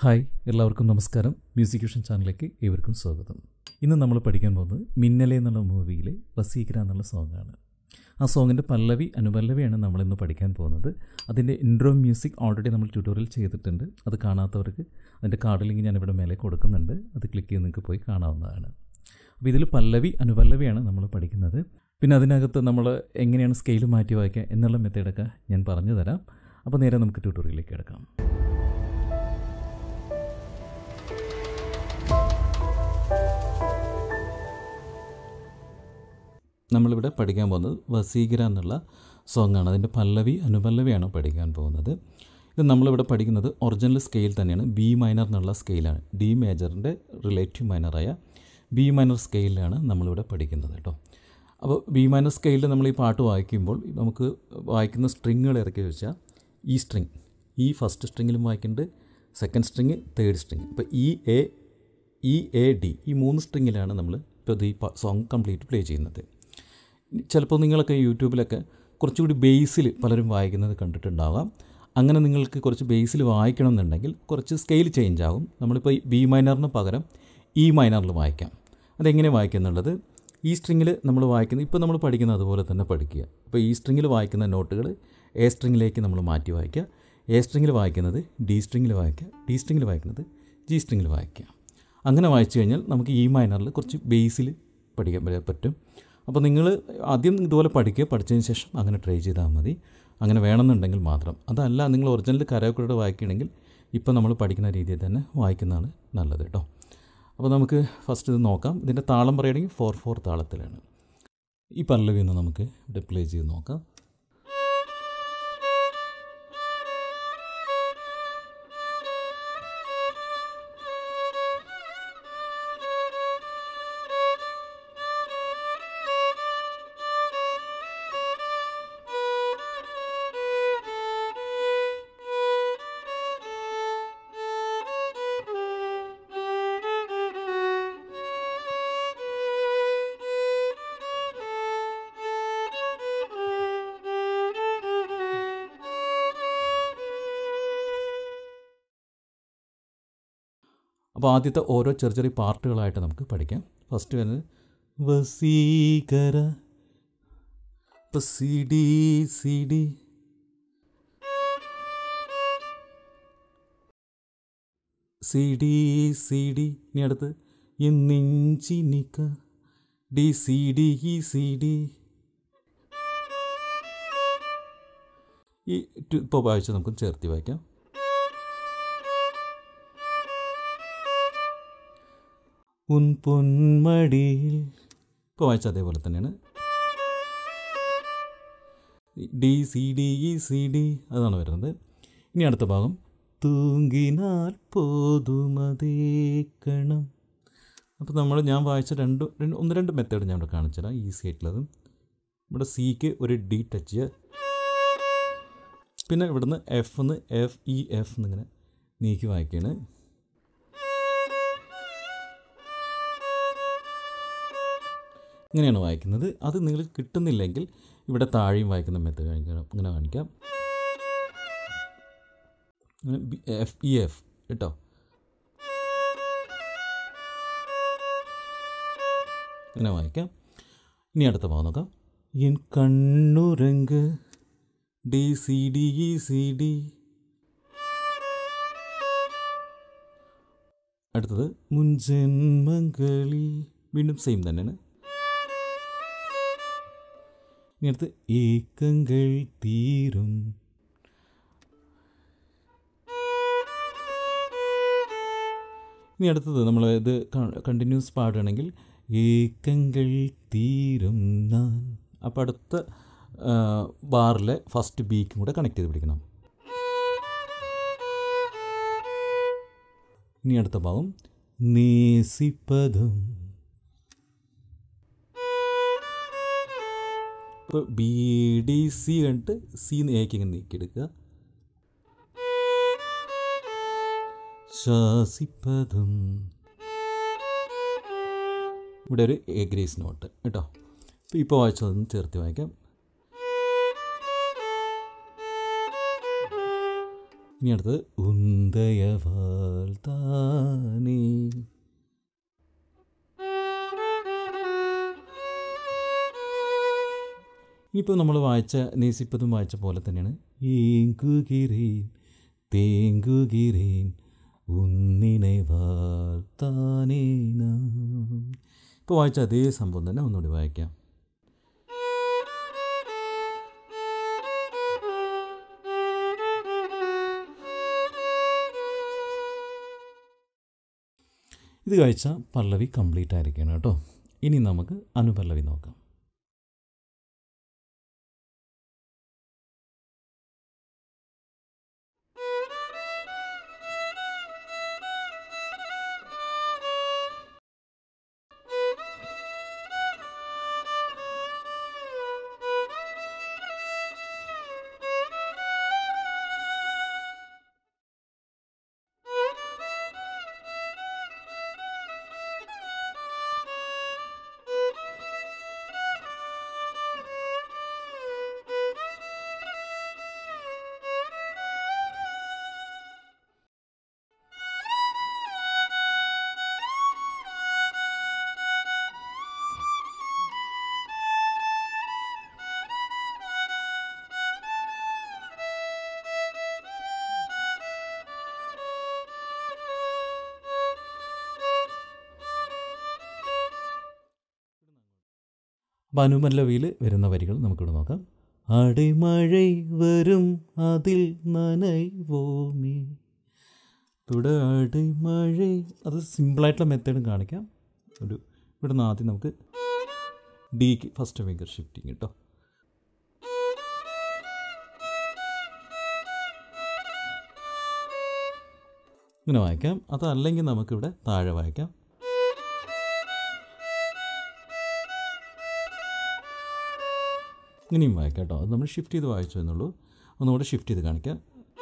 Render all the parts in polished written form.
Hi, എല്ലാവർക്കും നമസ്കാരം. മ്യൂസിക്യൂഷൻ ചാനലിലേക്ക് ഏവർക്കും സ്വാഗതം. ഇന്ന് നമ്മൾ പഠിക്കാൻ പോകുന്നത് മിന്നലെ എന്നുള്ള മൂവിയിലെ വസീകര എന്നുള്ള സോങ്ങാണ്. ആ സോങ്ങിൻ്റെ പല്ലവി അനുപല്ലവിയാണ് നമ്മളിന്ന് പഠിക്കാൻ പോകുന്നത്. അതിൻ്റെ ഇൻട്രോ മ്യൂസിക് ഓൾറെഡി നമ്മൾ ട്യൂട്ടോറിയൽ ചെയ്തിട്ടുണ്ട്. അത് കാണാത്തവർക്ക് അതിൻ്റെ കാർഡ് ലിങ്ക് ഞാനിവിടെ മേലെ കൊടുക്കുന്നുണ്ട്. അത് ക്ലിക്ക് ചെയ്ത് നിങ്ങൾക്ക് പോയി കാണാവുന്നതാണ്. അപ്പോൾ ഇതിൽ പല്ലവി അനുപല്ലവിയാണ് നമ്മൾ പഠിക്കുന്നത്. പിന്നെ അതിനകത്ത് നമ്മൾ എങ്ങനെയാണ് സ്കെയിൽ മാറ്റി വായിക്കുക എന്നുള്ള മെത്തേഡൊക്കെ ഞാൻ പറഞ്ഞു തരാം. അപ്പോൾ നേരെ നമുക്ക് ട്യൂട്ടോറിയലിലേക്ക് എടുക്കാം. നമ്മളിവിടെ പഠിക്കാൻ പോകുന്നത് വസീകര എന്നുള്ള സോങ്ങാണ്. അതിൻ്റെ പല്ലവി അനുപല്ലവിയാണ് പഠിക്കാൻ പോകുന്നത്. ഇത് നമ്മളിവിടെ പഠിക്കുന്നത് ഒറിജിനൽ സ്കെയിൽ തന്നെയാണ്. ബി മൈനർ എന്നുള്ള സ്കെയിലാണ്. ഡി മേജറിൻ്റെ റിലേറ്റീവ് മൈനറായ ബി മൈനർ സ്കെയിലാണ് നമ്മളിവിടെ പഠിക്കുന്നത് കേട്ടോ. അപ്പോൾ ബി മൈനർ സ്കെയിലിൽ നമ്മൾ ഈ പാട്ട് വായിക്കുമ്പോൾ നമുക്ക് വായിക്കുന്ന സ്ട്രിങ്ങുകൾ ഇറക്കി വെച്ചാൽ ഈ സ്ട്രിങ്, ഈ ഫസ്റ്റ് സ്ട്രിങ്ങിലും വായിക്കുന്നുണ്ട്, സെക്കൻഡ് സ്ട്രിങ്, തേർഡ് സ്ട്രിങ്. ഇപ്പോൾ ഇ എ ഡി ഈ 3 സ്ട്രിങ്ങിലാണ് നമ്മൾ ഇപ്പോൾ ഈ സോങ് കംപ്ലീറ്റ് പ്ലേ ചെയ്യുന്നത്. ചിലപ്പോൾ നിങ്ങളൊക്കെ യൂട്യൂബിലൊക്കെ കുറച്ചുകൂടി ബേസിൽ പലരും വായിക്കുന്നത് കണ്ടിട്ടുണ്ടാവാം. അങ്ങനെ നിങ്ങൾക്ക് കുറച്ച് ബേസിൽ വായിക്കണമെന്നുണ്ടെങ്കിൽ കുറച്ച് സ്കെയിൽ ചേഞ്ച് ആകും. നമ്മളിപ്പോൾ ബി മൈനറിന് പകരം ഇ മൈനറിൽ വായിക്കാം. അതെങ്ങനെ വായിക്കുക എന്നുള്ളത് ഈ സ്ട്രിങ്ങിൽ നമ്മൾ വായിക്കുന്നത് ഇപ്പോൾ നമ്മൾ പഠിക്കുന്നത് അതുപോലെ തന്നെ പഠിക്കുക. അപ്പോൾ ഈ സ്ട്രിങ്ങിൽ വായിക്കുന്ന നോട്ടുകൾ എ സ്ട്രിങ്ങിലേക്ക് നമ്മൾ മാറ്റി വായിക്കുക. എ സ്ട്രിങ്ങിൽ വായിക്കുന്നത് ഡി സ്ട്രിങ്ങിൽ വായിക്കുക. ഡി സ്ട്രിങ്ങിൽ വായിക്കുന്നത് ജി സ്ട്രിങ്ങിൽ വായിക്കുക. അങ്ങനെ വായിച്ചു കഴിഞ്ഞാൽ നമുക്ക് ഇ മൈനറിൽ കുറച്ച് ബേസിൽ പഠിക്കാൻ പറ്റും. അപ്പോൾ നിങ്ങൾ ആദ്യം ഇതുപോലെ പഠിച്ചതിന് ശേഷം അങ്ങനെ ട്രൈ ചെയ്താൽ മതി. അങ്ങനെ വേണമെന്നുണ്ടെങ്കിൽ മാത്രം. അതല്ല നിങ്ങൾ ഒറിജിനൽ കരോക്കയോടെ വായിക്കുകയാണെങ്കിൽ ഇപ്പോൾ നമ്മൾ പഠിക്കുന്ന രീതിയിൽ തന്നെ വായിക്കുന്നതാണ് നല്ലത് കേട്ടോ. അപ്പോൾ നമുക്ക് ഫസ്റ്റ് ഇത് നോക്കാം. ഇതിൻ്റെ താളം പറയുകയാണെങ്കിൽ 4/4 താളത്തിലാണ്. ഈ പല്ലവി ഒന്ന് നമുക്ക് ഇവിടെ പ്ലേ ചെയ്ത് നോക്കാം. അപ്പോൾ ആദ്യത്തെ ഓരോ ചെറിയ പാർട്ടുകളായിട്ട് നമുക്ക് പഠിക്കാം. ഫസ്റ്റ് വരുന്നത് വസീകര. ഇപ്പോൾ സി ഡി ഇനി അടുത്ത് എന്നിഞ്ചിനിക്ക ഡി സി ഡി ഈ ഇപ്പോൾ വായിച്ച് നമുക്ക് ചേർത്തി വായിക്കാം. ഉൻ പൊന്മടിയിൽ ഇപ്പോൾ വായിച്ച അതേപോലെ തന്നെയാണ്. ഡി സി ഡി അതാണ് വരുന്നത്. ഇനി അടുത്ത ഭാഗം തൂങ്ങിനാൽ പോതുമതേക്കണം. അപ്പോൾ ഞാൻ വായിച്ച ഒന്ന് രണ്ട് മെത്തേഡ് ഞാൻ ഇവിടെ കാണിച്ചുതരാം. ഈസി ആയിട്ടുള്ളതും ഇവിടെ സിക്ക് ഒരു ഡി ടച്ച് ചെയ്യുക. പിന്നെ ഇവിടുന്ന് എഫ് എന്നിങ്ങനെ നീക്കി വായിക്കുകയാണ്. ഇങ്ങനെയാണ് വായിക്കുന്നത്. അത് നിങ്ങൾ കിട്ടുന്നില്ലെങ്കിൽ ഇവിടെ താഴെയും വായിക്കുന്ന മെത്തേഡ് ഇങ്ങനെ കാണിക്കാം. എഫ് കേട്ടോ. ഇങ്ങനെ വായിക്കാം. ഇനി അടുത്ത ഭാഗം നോക്കാം. എൻ കണ്ണുരങ്ക് ഡി സി ഡി. അടുത്തത് മുൻജന്മങ്ങളിൽ വീണ്ടും സെയിം തന്നെയാണ്. ഇങ്ങനത്തെ ഏക്കങ്ങൾ തീരും. ഇനി അടുത്തത് നമ്മൾ ഇത് കണ്ടിന്യൂസ് പാടുകയാണെങ്കിൽ ഏക്കങ്ങൾ തീരും ഞാൻ. അപ്പോൾ അടുത്ത ബാറിലെ ഫസ്റ്റ് ബീക്കും കൂടെ കണക്ട് ചെയ്ത് പിടിക്കണം. ഇനി അടുത്ത ഭാഗം നേസിപ്പദം. ഇപ്പോൾ ബി ഡി സി കണ്ടിട്ട് സി എക്ക് ഇങ്ങനെ നീക്കിയെടുക്കുക. ശാസിപ്പദം. ഇവിടെ ഒരു എ ഗ്രേസ് നോട്ട് കേട്ടോ. ഇപ്പോൾ വായിച്ചതൊന്ന് ചേർത്ത് വായിക്കാം. ഇനി അടുത്തത് ഉന്തയവാൽ താനേ. ഇനിയിപ്പോൾ നമ്മൾ വായിച്ച നേസിപ്പതും വായിച്ച പോലെ തന്നെയാണ്. ഏങ്കുകിരേൻ തേങ്കുകിരേൻ ഉന്നിനവാൽ താനേന. ഇപ്പോൾ വായിച്ച അതേ സംഭവം തന്നെ ഒന്നുകൂടി വായിക്കാം. ഇത് കഴിച്ചാൽ പല്ലവി കംപ്ലീറ്റ് ആയിരിക്കണം കേട്ടോ. ഇനി നമുക്ക് അനുപല്ലവി നോക്കാം. അപ്പോൾ അനുപല്ലവിയിൽ വരുന്ന വരികൾ നമുക്കിവിടെ നോക്കാം. അടിമഴை വരും അതിൽ നനൈവോമേ. ഇവിടെ അടിമഴை, അത് സിമ്പിളായിട്ടുള്ള മെത്തേഡും കാണിക്കാം. ഇവിടെ നിന്ന് ആദ്യം നമുക്ക് ഡിക്ക് ഫസ്റ്റ് ഫിംഗർ ഷിഫ്റ്റിങ് കേട്ടോ. ഇങ്ങനെ വായിക്കാം. അതല്ലെങ്കിൽ നമുക്കിവിടെ താഴെ വായിക്കാം. ഇങ്ങനെയും വായിക്കാം കേട്ടോ. അത് നമ്മൾ ഷിഫ്റ്റ് ചെയ്ത് വായിച്ചു എന്നുള്ളൂ. ഒന്നുകൂടെ ഷിഫ്റ്റ് ചെയ്ത് കാണിക്കാം.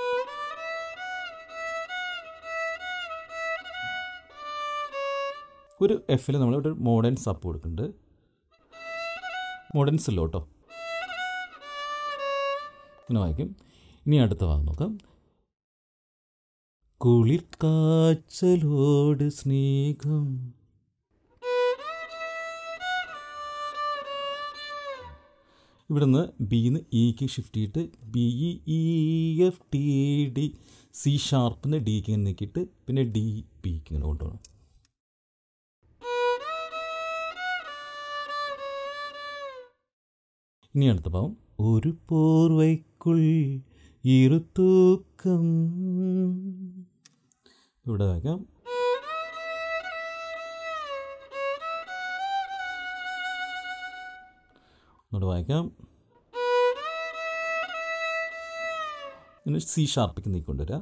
ഒരു എഫിൽ നമ്മളിവിടെ മോഡേൺ സപ്പ് കൊടുക്കുന്നുണ്ട്. മോഡേൺ സില്ലോ കേട്ടോ. ഇങ്ങനെ വായിക്കും. ഇനി അടുത്ത ഭാഗം നോക്കാം. കുളിർ കാച്ചലോട് സ്നേഹം. ഇവിടുന്ന് ബിന്ന് ഇക്ക് ഷിഫ്റ്റ് ചെയ്തിട്ട് B E F T D C ഷാർപ്പിന്ന് ഡിക്ക് ഇങ്ങനെ നീക്കിയിട്ട് പിന്നെ ഡി പിക്ക് ഇങ്ങനെ കൊണ്ടുപോകണം. ഇനി അടുത്ത ഭാവം. ഒരു പോർവൈക്കുൾ ഇരുത്തൂക്കം. ഇവിടെ വയ്ക്കാം. ഇങ്ങോട്ട് വായിക്കാം. ഇനി സി ഷാർപ്പിക്ക് നീക്കൊണ്ടുവരാം.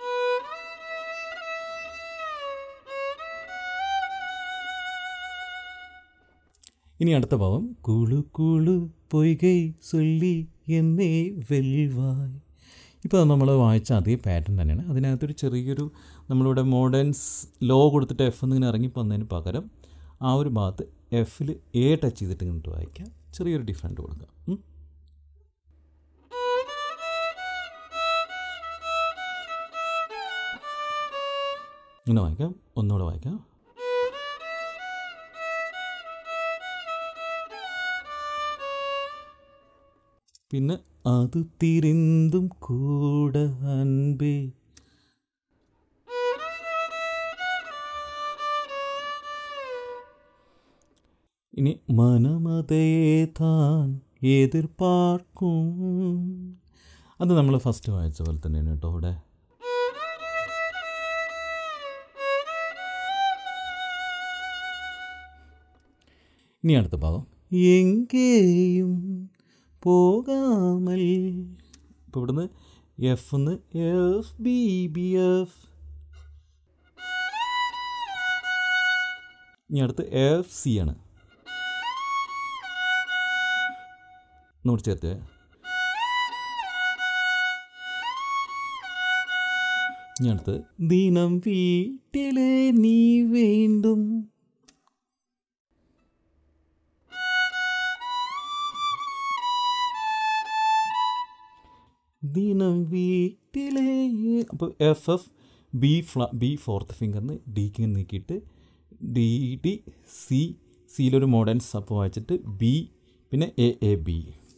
ഇനി അടുത്ത ഭാവം. കുളു കുളു പൊയ്കൈ ചൊല്ലി എന്നേ വെൽവായ്. ഇപ്പോൾ നമ്മൾ വായിച്ച അതേ പാറ്റേൺ തന്നെയാണ്. അതിനകത്തൊരു ചെറിയൊരു നമ്മളിവിടെ മോഡേൺസ് ലോ കൊടുത്തിട്ട് എഫ് എന്നിങ്ങനെ ഇറങ്ങിപ്പോന്നതിന് പകരം ആ ഒരു ഭാഗത്ത് എഫിൽ എ ടച്ച് ചെയ്തിട്ട് ഇങ്ങോട്ട് വായിക്കാം. ചെറിയൊരു ഡിഫറൻറ്റ് കൊടുക്കാം. ഇങ്ങനെ വായിക്കാം. ഒന്നുകൂടെ വായിക്കാം. പിന്നെ അത് തിരിന്തും കൂട അൻപേ. ഇനി മനമതയെ താൻ എതിർപ്പാർക്കും. അത് നമ്മൾ ഫസ്റ്റ് വായിച്ച പോലെ തന്നെയാണ് കേട്ടോ. ഇവിടെ ഇനി അടുത്ത ഭാഗം. എങ്കേയും പോകാമൽ. ഇപ്പോൾ ഇവിടുന്ന് എഫ് എന്ന് എഫ് ബി ബി എഫ്. ഇനി അടുത്ത് എഫ് സി ആണ്. നോട്ട് ചേർത്ത്. ഇനി അടുത്ത് ദിനം വീട്ടിലെ നീ വേണ്ടും. ദിനം വീട്ടിലെ. അപ്പോൾ എഫ് ബി ഫോർത്ത് ഫിംഗറിന് ഡിക്ക് നീക്കിയിട്ട് ഡി ഡി സി, സിയിലൊരു മോഡേൺ സപ്പ് വായിച്ചിട്ട് ബി, പിന്നെ എ ബി.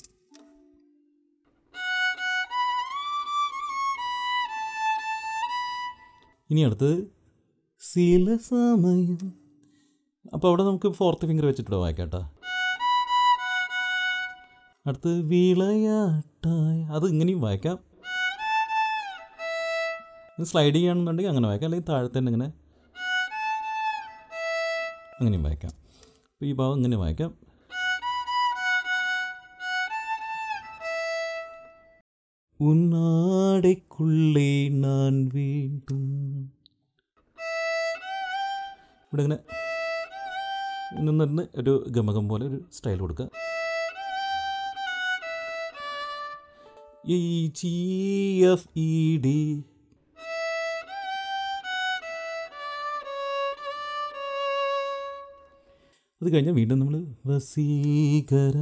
ഇനി അടുത്തത് സില സമയം. അപ്പോൾ അവിടെ നമുക്ക് ഫോർത്ത് ഫിംഗർ വെച്ചിട്ട് വായിക്കാം കേട്ടോ. അടുത്ത് വിളയാട്ടായ, അത് ഇങ്ങനെയും വായിക്കാം. സ്ലൈഡ് ചെയ്യുകയാണെന്നുണ്ടെങ്കിൽ അങ്ങനെ വായിക്കാം, അല്ലെങ്കിൽ താഴത്തെ തന്നെ ഇങ്ങനെ അങ്ങനെയും വായിക്കാം. അപ്പോൾ ഈ ഭാഗം ഇങ്ങനെ വായിക്കാം. ഉന്നാടയ്ക്കുള്ളേ ഞാൻ വീണ്ടും. ഇവിടെ ഇങ്ങനെ നിന്നിരുന്ന് ഒരു ഗമകം പോലെ ഒരു സ്റ്റൈൽ കൊടുക്കുക. EGFED. അത് കഴിഞ്ഞാൽ വീണ്ടും നമ്മൾ വസീകര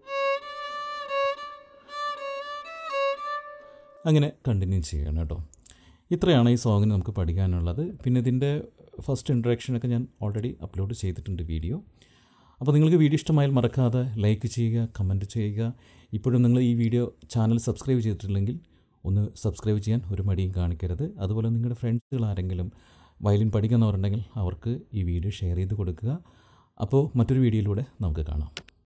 അങ്ങനെ കണ്ടിന്യൂ ചെയ്യണം കേട്ടോ. ഇത്രയാണ് ഈ സോങ്ങിന് നമുക്ക് പഠിക്കാനുള്ളത്. പിന്നെ ഇതിൻ്റെ ഫസ്റ്റ് ഇൻട്രഡക്ഷനൊക്കെ ഞാൻ ഓൾറെഡി അപ്ലോഡ് ചെയ്തിട്ടുണ്ട് വീഡിയോ. അപ്പോൾ നിങ്ങൾക്ക് വീഡിയോ ഇഷ്ടമായാൽ മറക്കാതെ ലൈക്ക് ചെയ്യുക, കമൻറ്റ് ചെയ്യുക. ഇപ്പോഴും നിങ്ങൾ ഈ വീഡിയോ ചാനൽ സബ്സ്ക്രൈബ് ചെയ്തിട്ടില്ലെങ്കിൽ ഒന്ന് സബ്സ്ക്രൈബ് ചെയ്യാൻ ഒരു മടിയും കാണിക്കരുത്. അതുപോലെ നിങ്ങളുടെ ഫ്രണ്ട്സുകൾ ആരെങ്കിലും വയലിൻ പഠിക്കുന്നവരുണ്ടെങ്കിൽ അവർക്ക് ഈ വീഡിയോ ഷെയർ ചെയ്ത് കൊടുക്കുക. അപ്പോൾ മറ്റൊരു വീഡിയോയിലൂടെ നമുക്ക് കാണാം.